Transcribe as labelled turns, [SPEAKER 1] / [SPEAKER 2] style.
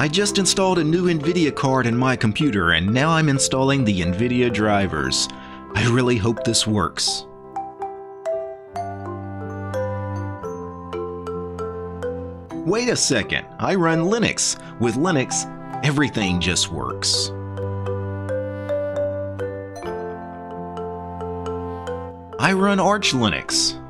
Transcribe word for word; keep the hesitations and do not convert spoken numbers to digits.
[SPEAKER 1] I just installed a new NVIDIA card in my computer and now I'm installing the NVIDIA drivers. I really hope this works. Wait a second, I run Linux. With Linux, everything just works. I run Arch Linux.